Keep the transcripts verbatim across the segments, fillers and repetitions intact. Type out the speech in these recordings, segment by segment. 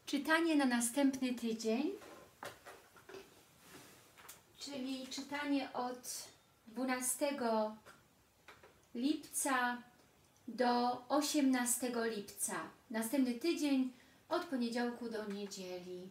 czytanie na następny tydzień, czyli czytanie od dwunastego lipca do osiemnastego lipca. Następny tydzień od poniedziałku do niedzieli.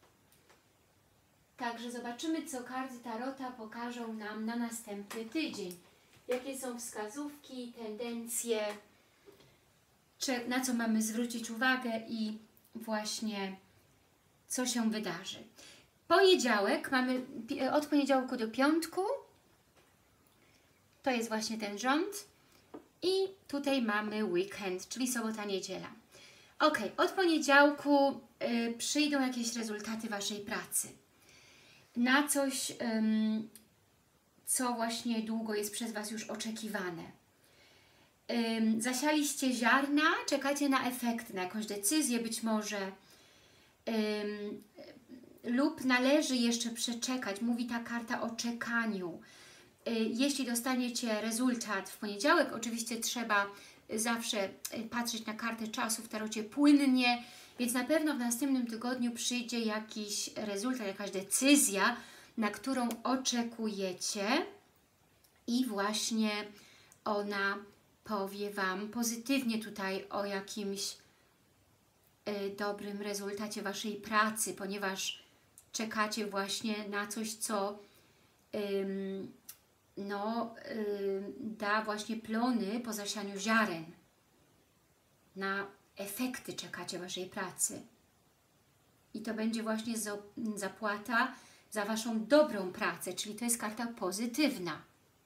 Także zobaczymy, co karty Tarota pokażą nam na następny tydzień. Jakie są wskazówki, tendencje, czy na co mamy zwrócić uwagę i właśnie co się wydarzy. Poniedziałek mamy od poniedziałku do piątku. To jest właśnie ten rząd. I tutaj mamy weekend, czyli sobota, niedziela. Ok, od poniedziałku y, przyjdą jakieś rezultaty Waszej pracy. Na coś, ym, co właśnie długo jest przez Was już oczekiwane. Ym, zasialiście ziarna, czekacie na efekty, na jakąś decyzję być może. Ym, lub należy jeszcze przeczekać. Mówi ta karta o czekaniu. Jeśli dostaniecie rezultat w poniedziałek, oczywiście trzeba zawsze patrzeć na kartę czasu w tarocie płynnie, więc na pewno w następnym tygodniu przyjdzie jakiś rezultat, jakaś decyzja, na którą oczekujecie i właśnie ona powie Wam pozytywnie tutaj o jakimś y, dobrym rezultacie Waszej pracy, ponieważ czekacie właśnie na coś, co y, no, y, da właśnie plony po zasianiu ziaren. Na efekty czekacie Waszej pracy. I to będzie właśnie zapłata za Waszą dobrą pracę, czyli to jest karta pozytywna.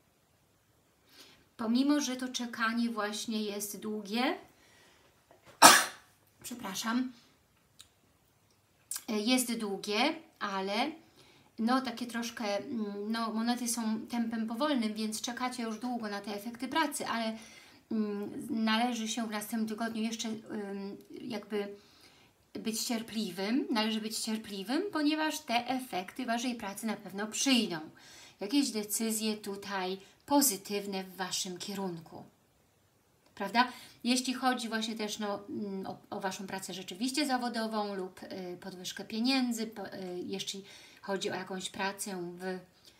Pomimo, że to czekanie właśnie jest długie, przepraszam, jest długie, ale no takie troszkę, no monety są tempem powolnym, więc czekacie już długo na te efekty pracy, ale mm, należy się w następnym tygodniu jeszcze ym, jakby być cierpliwym, należy być cierpliwym, ponieważ te efekty Waszej pracy na pewno przyjdą. Jakieś decyzje tutaj pozytywne w Waszym kierunku. Prawda? Jeśli chodzi właśnie też no, o, o Waszą pracę rzeczywiście zawodową lub y, podwyżkę pieniędzy, po, y, jeśli chodzi o jakąś pracę w...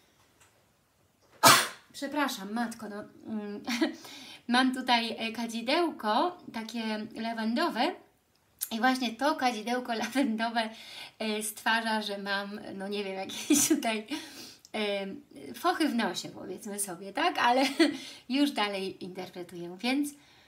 Przepraszam, matko, no... Mm, mam tutaj kadzidełko, takie lawendowe i właśnie to kadzidełko lawendowe y, stwarza, że mam, no nie wiem, jakieś tutaj y, fochy w nosie, powiedzmy sobie, tak? Ale już dalej interpretuję, więc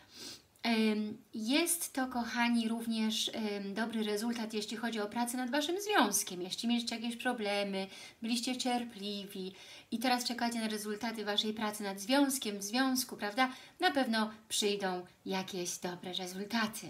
jest to, kochani, również dobry rezultat, jeśli chodzi o pracę nad Waszym związkiem. Jeśli mieliście jakieś problemy, byliście cierpliwi i teraz czekacie na rezultaty Waszej pracy nad związkiem, w związku, prawda? Na pewno przyjdą jakieś dobre rezultaty.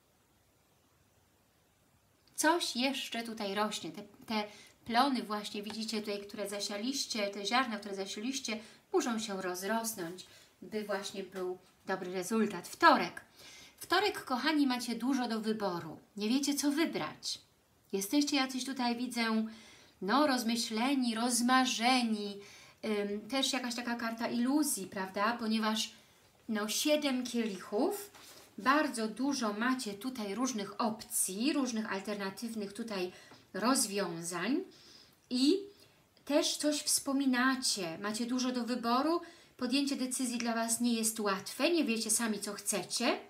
Coś jeszcze tutaj rośnie. Te, te plony właśnie, widzicie tutaj, które zasialiście, te ziarna, które zasialiście, muszą się rozrosnąć, by właśnie był dobry rezultat. Wtorek. Wtorek, kochani, macie dużo do wyboru. Nie wiecie, co wybrać. Jesteście jacyś tutaj, widzę, no rozmyśleni, rozmarzeni. Ym, też jakaś taka karta iluzji, prawda? Ponieważ no siedem kielichów, bardzo dużo macie tutaj różnych opcji, różnych alternatywnych tutaj rozwiązań i też coś wspominacie. Macie dużo do wyboru. Podjęcie decyzji dla Was nie jest łatwe, nie wiecie sami, co chcecie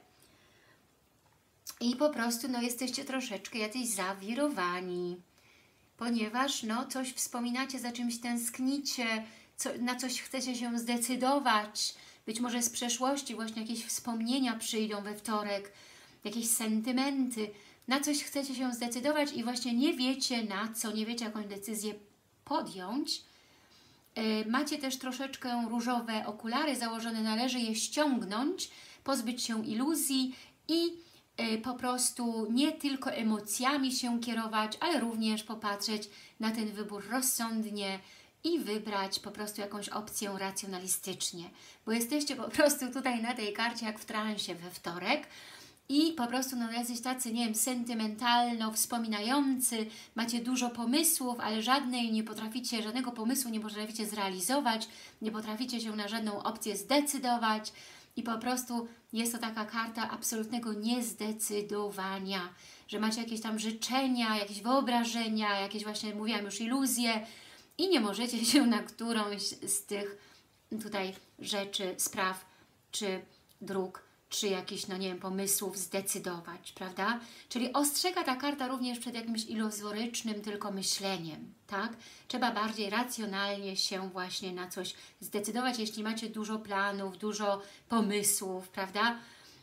i po prostu no, jesteście troszeczkę jacyś zawirowani, ponieważ no, coś wspominacie, za czymś tęsknicie, co, na coś chcecie się zdecydować, być może z przeszłości właśnie jakieś wspomnienia przyjdą we wtorek, jakieś sentymenty, na coś chcecie się zdecydować i właśnie nie wiecie na co, nie wiecie jakąś decyzję podjąć. Macie też troszeczkę różowe okulary założone, należy je ściągnąć, pozbyć się iluzji i po prostu nie tylko emocjami się kierować, ale również popatrzeć na ten wybór rozsądnie i wybrać po prostu jakąś opcję racjonalistycznie, bo jesteście po prostu tutaj na tej karcie jak w transie we wtorek i po prostu no, jesteś tacy, nie wiem, sentymentalno wspominający, macie dużo pomysłów, ale żadnej nie potraficie, żadnego pomysłu nie potraficie zrealizować, nie potraficie się na żadną opcję zdecydować i po prostu jest to taka karta absolutnego niezdecydowania. że macie jakieś tam życzenia, jakieś wyobrażenia, jakieś właśnie, mówiłam już, iluzje i nie możecie się na którąś z tych tutaj rzeczy, spraw, czy dróg, czy jakichś, no nie wiem, pomysłów zdecydować, prawda? Czyli ostrzega ta karta również przed jakimś iluzorycznym tylko myśleniem, tak? Trzeba bardziej racjonalnie się właśnie na coś zdecydować, jeśli macie dużo planów, dużo pomysłów, prawda?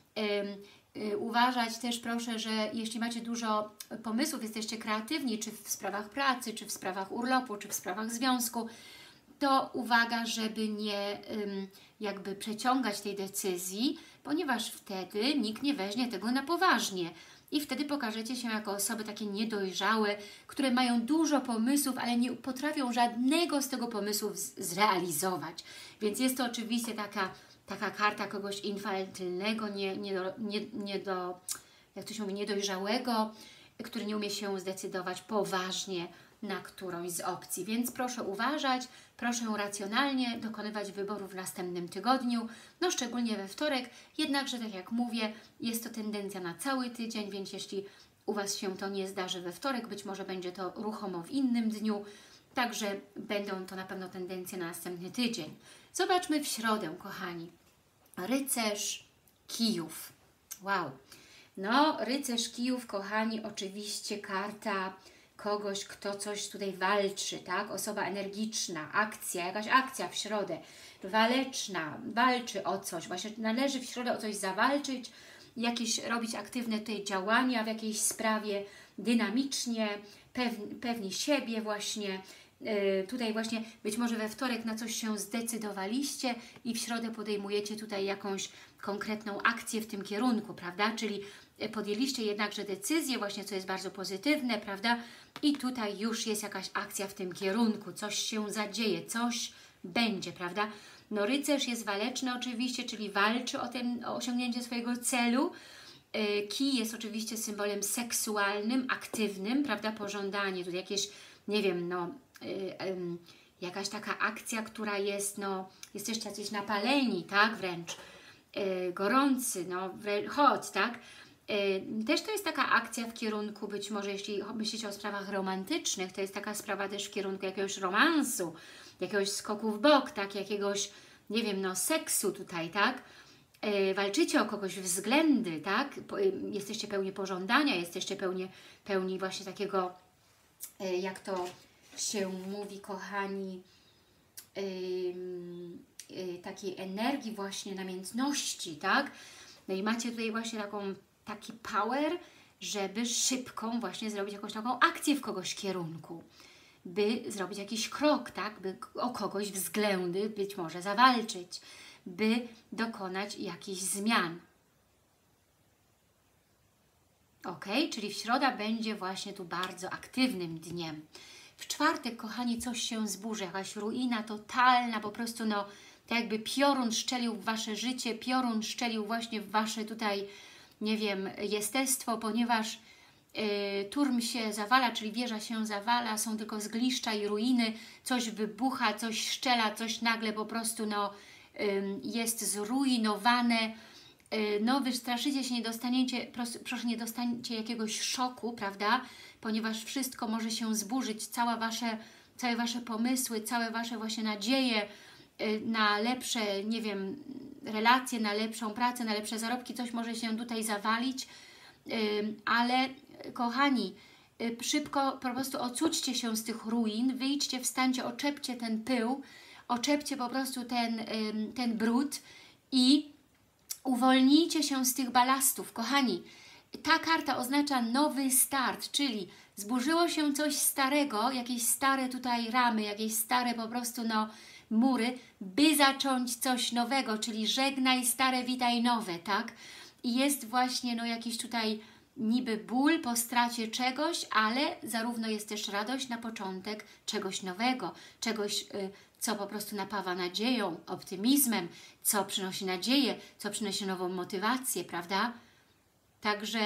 Ym, y, uważać też proszę, że jeśli macie dużo pomysłów, jesteście kreatywni, czy w sprawach pracy, czy w sprawach urlopu, czy w sprawach związku, to uwaga, żeby nie ym, jakby przeciągać tej decyzji, ponieważ wtedy nikt nie weźmie tego na poważnie. I wtedy pokażecie się jako osoby takie niedojrzałe, które mają dużo pomysłów, ale nie potrafią żadnego z tego pomysłu zrealizować. Więc jest to oczywiście taka, taka karta kogoś infantylnego, nie, nie, do, nie, nie do, jak to się mówi, niedojrzałego, który nie umie się zdecydować poważnie na którąś z opcji. Więc proszę uważać, proszę racjonalnie dokonywać wyboru w następnym tygodniu, no szczególnie we wtorek, jednakże tak jak mówię, jest to tendencja na cały tydzień, więc jeśli u Was się to nie zdarzy we wtorek, być może będzie to ruchomo w innym dniu, także będą to na pewno tendencje na następny tydzień. Zobaczmy w środę, kochani. Rycerz kijów. Wow. No, rycerz kijów, kochani, oczywiście karta kogoś, kto coś tutaj walczy, tak? Osoba energiczna, akcja, jakaś akcja w środę, waleczna, walczy o coś, właśnie należy w środę o coś zawalczyć, jakieś robić aktywne tutaj działania w jakiejś sprawie, dynamicznie, pewni, pewni siebie właśnie, yy, tutaj właśnie być może we wtorek na coś się zdecydowaliście i w środę podejmujecie tutaj jakąś konkretną akcję w tym kierunku, prawda? Czyli podjęliście jednakże decyzję, właśnie co jest bardzo pozytywne, prawda? I tutaj już jest jakaś akcja w tym kierunku, coś się zadzieje, coś będzie, prawda? No rycerz jest waleczny oczywiście, czyli walczy o, ten, o osiągnięcie swojego celu. Kij jest oczywiście symbolem seksualnym, aktywnym, prawda? Pożądanie, tutaj jakieś, nie wiem, no, yy, yy, jakaś taka akcja, która jest, no, jesteście jacyś napaleni, tak? Wręcz yy, gorący, no, hot, tak? Też to jest taka akcja w kierunku, być może jeśli myślicie o sprawach romantycznych, to jest taka sprawa też w kierunku jakiegoś romansu, jakiegoś skoku w bok, tak, jakiegoś, nie wiem, no seksu tutaj, tak, walczycie o kogoś względy, tak, jesteście pełni pożądania, jesteście pełni, pełni właśnie takiego, jak to się mówi, kochani, takiej energii właśnie namiętności, tak, no i macie tutaj właśnie taką taki power, żeby szybką właśnie zrobić jakąś taką akcję w kogoś kierunku, by zrobić jakiś krok, tak, by o kogoś względy być może zawalczyć, by dokonać jakichś zmian. Ok, czyli w środę będzie właśnie tu bardzo aktywnym dniem. W czwartek, kochani, coś się zburzy, jakaś ruina totalna, po prostu no, tak jakby piorun szczelił w Wasze życie, piorun szczelił właśnie w Wasze tutaj, nie wiem, jestestwo, ponieważ y, turm się zawala, czyli wieża się zawala, są tylko zgliszcza i ruiny, coś wybucha, coś szczela, coś nagle po prostu no, y, jest zrujnowane. Y, no, wystraszycie się, nie dostaniecie, proszę, proszę, nie dostaniecie jakiegoś szoku, prawda? Ponieważ wszystko może się zburzyć, całe Wasze, całe wasze pomysły, całe Wasze właśnie nadzieje y, na lepsze, nie wiem, relacje, na lepszą pracę, na lepsze zarobki, coś może się tutaj zawalić, ale kochani, szybko po prostu ocućcie się z tych ruin, wyjdźcie, wstańcie, oczepcie ten pył, oczepcie po prostu ten, ten brud i uwolnijcie się z tych balastów. Kochani, ta karta oznacza nowy start, czyli zburzyło się coś starego, jakieś stare tutaj ramy, jakieś stare po prostu no mury, by zacząć coś nowego, czyli żegnaj stare, witaj nowe, tak? I jest właśnie no jakiś tutaj niby ból po stracie czegoś, ale zarówno jest też radość na początek czegoś nowego, czegoś, y, co po prostu napawa nadzieją, optymizmem, co przynosi nadzieję, co przynosi nową motywację, prawda? Także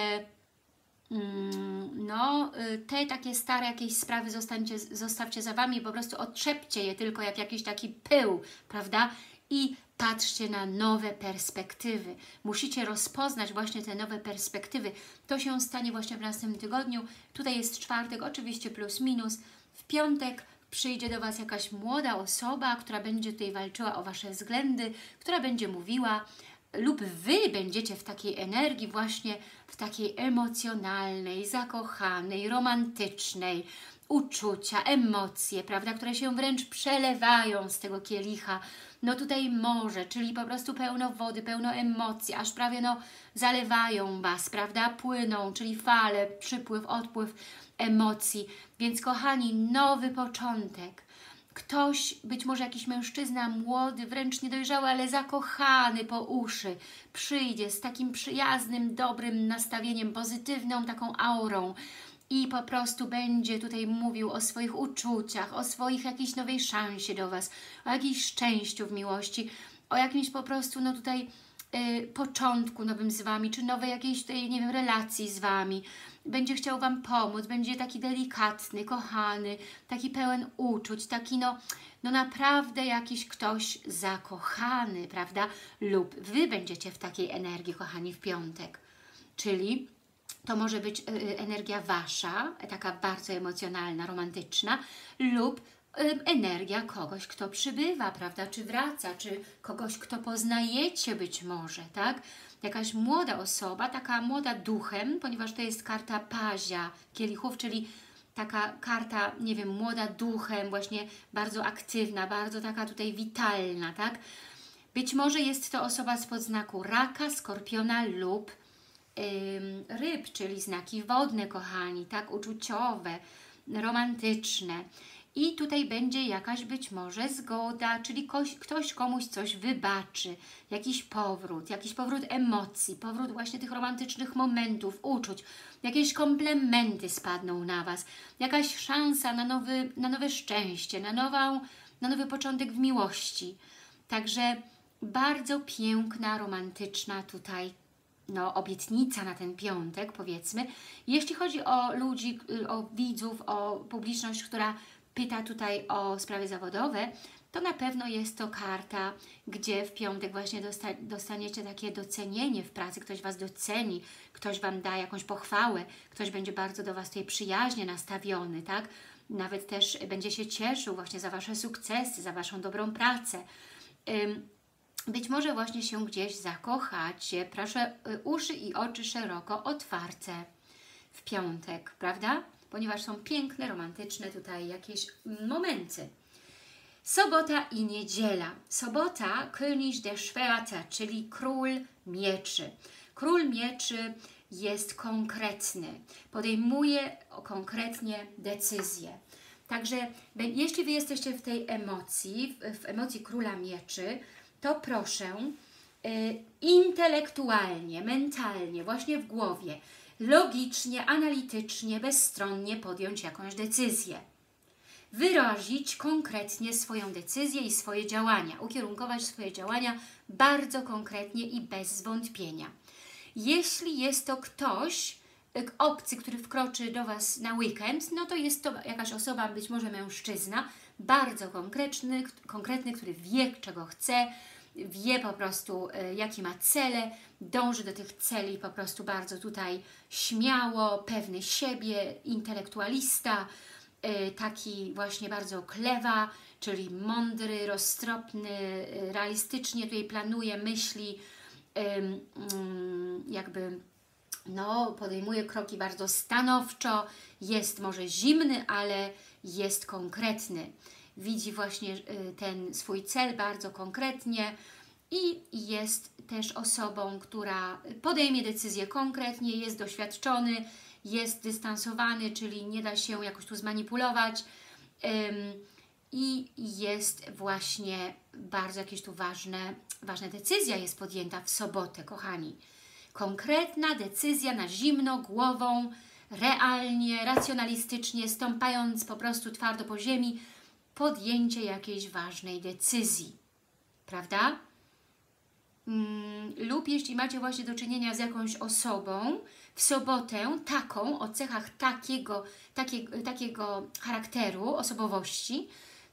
no, te takie stare jakieś sprawy zostańcie, zostawcie za Wami, po prostu otrzepcie je tylko jak jakiś taki pył, prawda? i patrzcie na nowe perspektywy. Musicie rozpoznać właśnie te nowe perspektywy. To się stanie właśnie w następnym tygodniu. Tutaj jest czwartek, oczywiście plus minus. W piątek przyjdzie do Was jakaś młoda osoba, która będzie tutaj walczyła o Wasze względy, która będzie mówiła, lub Wy będziecie w takiej energii właśnie, w takiej emocjonalnej, zakochanej, romantycznej, uczucia, emocje, prawda, które się wręcz przelewają z tego kielicha. No tutaj morze, czyli po prostu pełno wody, pełno emocji, aż prawie no zalewają Was, prawda, płyną, czyli fale, przypływ, odpływ emocji. Więc kochani, nowy początek. Ktoś, być może jakiś mężczyzna młody, wręcz niedojrzały, ale zakochany po uszy, przyjdzie z takim przyjaznym, dobrym nastawieniem, pozytywną taką aurą i po prostu będzie tutaj mówił o swoich uczuciach, o swoich jakiejś nowej szansie do Was, o jakimś szczęściu w miłości, o jakimś po prostu no tutaj y, początku nowym z Wami, czy nowej jakiejś tutaj, nie wiem, relacji z Wami. Będzie chciał Wam pomóc, będzie taki delikatny, kochany, taki pełen uczuć, taki no, no naprawdę jakiś ktoś zakochany, prawda? Lub Wy będziecie w takiej energii, kochani, w piątek. Czyli to może być energia Wasza, taka bardzo emocjonalna, romantyczna, lub energia kogoś, kto przybywa, prawda, czy wraca, czy kogoś, kto poznajecie być może, tak? Jakaś młoda osoba, taka młoda duchem, ponieważ to jest karta pazia kielichów, czyli taka karta, nie wiem, młoda duchem, właśnie bardzo aktywna, bardzo taka tutaj witalna, tak? Być może jest to osoba spod znaku raka, skorpiona lub ym, ryb, czyli znaki wodne, kochani, tak? Uczuciowe, romantyczne. I tutaj będzie jakaś być może zgoda, czyli ktoś, ktoś komuś coś wybaczy, jakiś powrót, jakiś powrót emocji, powrót właśnie tych romantycznych momentów, uczuć, jakieś komplementy spadną na Was, jakaś szansa na, nowy, na nowe szczęście, na, nową, na nowy początek w miłości. Także bardzo piękna, romantyczna tutaj no, obietnica na ten piątek, powiedzmy. Jeśli chodzi o ludzi, o widzów, o publiczność, która pyta tutaj o sprawy zawodowe, to na pewno jest to karta, gdzie w piątek właśnie dosta dostaniecie takie docenienie w pracy, ktoś Was doceni, ktoś Wam da jakąś pochwałę, ktoś będzie bardzo do Was tutaj przyjaźnie nastawiony, tak? Nawet też będzie się cieszył właśnie za Wasze sukcesy, za Waszą dobrą pracę. Być może właśnie się gdzieś zakochacie. Proszę, uszy i oczy szeroko otwarte w piątek, prawda? Ponieważ są piękne, romantyczne tutaj jakieś momenty. Sobota i niedziela. Sobota, König der Schwerter, czyli król mieczy. Król mieczy jest konkretny, podejmuje konkretnie decyzje. Także jeśli Wy jesteście w tej emocji, w, w emocji króla mieczy, to proszę y, intelektualnie, mentalnie, właśnie w głowie, logicznie, analitycznie, bezstronnie podjąć jakąś decyzję. Wyrazić konkretnie swoją decyzję i swoje działania. Ukierunkować swoje działania bardzo konkretnie i bez zwątpienia. Jeśli jest to ktoś, obcy, który wkroczy do Was na weekend, no to jest to jakaś osoba, być może mężczyzna, bardzo konkretny, konkretny, który wie, czego chce, wie po prostu, jakie ma cele, dąży do tych celi po prostu bardzo tutaj śmiało, pewny siebie, intelektualista, taki właśnie bardzo klewa, czyli mądry, roztropny, realistycznie tutaj planuje, myśli, jakby no, podejmuje kroki bardzo stanowczo, jest może zimny, ale jest konkretny. Widzi właśnie ten swój cel bardzo konkretnie i jest też osobą, która podejmie decyzję konkretnie, jest doświadczony, jest dystansowany, czyli nie da się jakoś tu zmanipulować ym, i jest właśnie bardzo jakieś tu ważne, ważna decyzja jest podjęta w sobotę, kochani. Konkretna decyzja na zimno, głową, realnie, racjonalistycznie, stąpając po prostu twardo po ziemi, podjęcie jakiejś ważnej decyzji, prawda? Mm, lub jeśli macie właśnie do czynienia z jakąś osobą, w sobotę taką, o cechach takiego, takie, takiego charakteru, osobowości,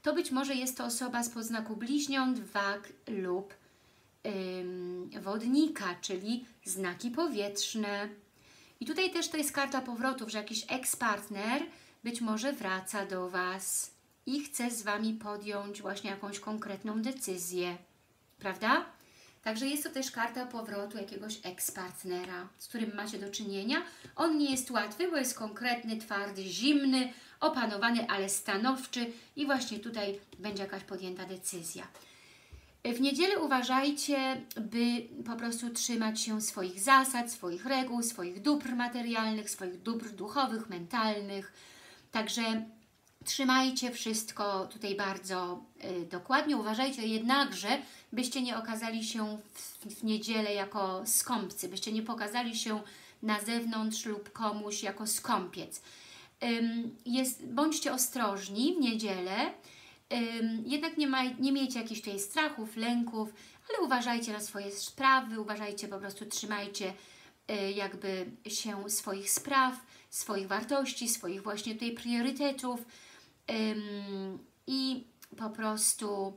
to być może jest to osoba z podznaku bliźniąt, wag lub ym, wodnika, czyli znaki powietrzne. I tutaj też to jest karta powrotów, że jakiś eks-partner być może wraca do Was i chce z Wami podjąć właśnie jakąś konkretną decyzję, prawda? Także jest to też karta powrotu jakiegoś eks-partnera, z którym macie do czynienia. On nie jest łatwy, bo jest konkretny, twardy, zimny, opanowany, ale stanowczy i właśnie tutaj będzie jakaś podjęta decyzja. W niedzielę uważajcie, by po prostu trzymać się swoich zasad, swoich reguł, swoich dóbr materialnych, swoich dóbr duchowych, mentalnych. Także trzymajcie wszystko tutaj bardzo y, dokładnie. Uważajcie jednakże, byście nie okazali się w, w niedzielę jako skąpcy, byście nie pokazali się na zewnątrz lub komuś jako skąpiec. Ym, jest, bądźcie ostrożni w niedzielę, ym, jednak nie, ma, nie miejcie jakichś tutaj strachów, lęków, ale uważajcie na swoje sprawy, uważajcie, po prostu trzymajcie y, jakby się swoich spraw, swoich wartości, swoich właśnie tutaj priorytetów, Ym, i po prostu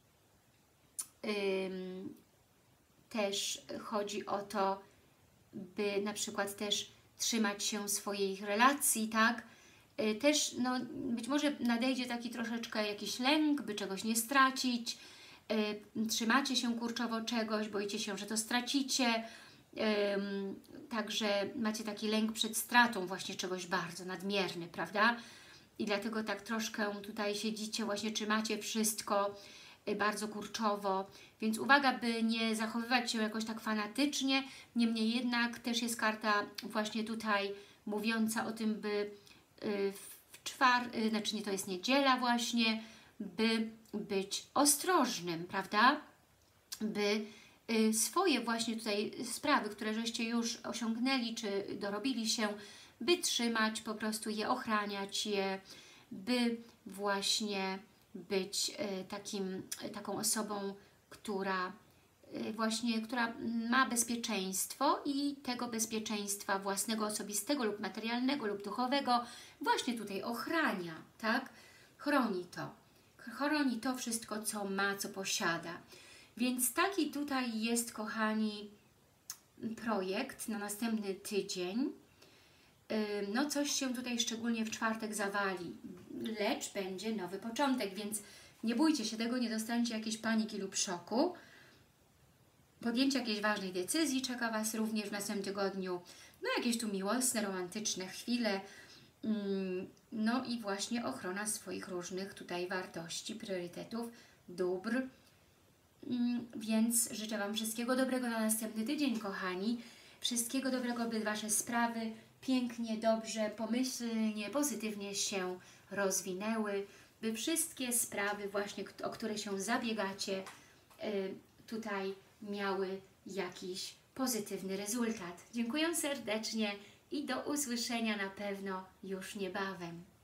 ym, też chodzi o to, by na przykład też trzymać się swoich relacji, tak? Yy, też no, być może nadejdzie taki troszeczkę jakiś lęk, by czegoś nie stracić, yy, trzymacie się kurczowo czegoś, boicie się, że to stracicie, yy, także macie taki lęk przed stratą właśnie czegoś bardzo nadmierny, prawda? I dlatego tak troszkę tutaj siedzicie, właśnie trzymacie wszystko bardzo kurczowo, więc uwaga, by nie zachowywać się jakoś tak fanatycznie, niemniej jednak też jest karta właśnie tutaj mówiąca o tym, by w czwar... znaczy nie, to jest niedziela właśnie, by być ostrożnym, prawda? By swoje właśnie tutaj sprawy, które żeście już osiągnęli, czy dorobili się, by trzymać, po prostu je ochraniać je, by właśnie być y, takim, y, taką osobą, która y, właśnie, która ma bezpieczeństwo i tego bezpieczeństwa własnego, osobistego lub materialnego lub duchowego właśnie tutaj ochrania, tak? Chroni to. Chroni to wszystko, co ma, co posiada. Więc taki tutaj jest, kochani, projekt na następny tydzień. No coś się tutaj szczególnie w czwartek zawali, lecz będzie nowy początek, więc nie bójcie się tego, nie dostaniecie jakiejś paniki lub szoku. Podjęcie jakiejś ważnej decyzji czeka Was również w następnym tygodniu. No jakieś tu miłosne, romantyczne chwile. No i właśnie ochrona swoich różnych tutaj wartości, priorytetów, dóbr. Więc życzę Wam wszystkiego dobrego na następny tydzień, kochani. Wszystkiego dobrego, by Wasze sprawy pięknie, dobrze, pomyślnie, pozytywnie się rozwinęły, by wszystkie sprawy właśnie, o które się zabiegacie, tutaj miały jakiś pozytywny rezultat. Dziękuję serdecznie i do usłyszenia na pewno już niebawem.